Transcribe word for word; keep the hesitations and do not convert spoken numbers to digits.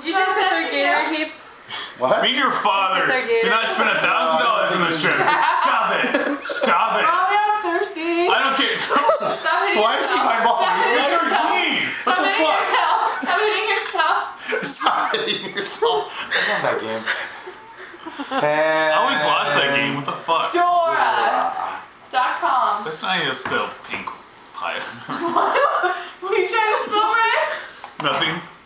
you check the third game right, Heaps? What? Meet your father. Do not spend a thousand dollars on this trip. Stop it. Stop it. Mommy, I'm thirsty. I don't care. Stop hitting Why is he my mom? Stop hitting You're yourself. thirteen. Stop What the hitting fuck? yourself. Stop hitting yourself. Stop hitting yourself. I love that game. And I always lost that game. What the fuck? Dora dot com. That's not how you spell pink pie. Were you trying to spell right? Nothing.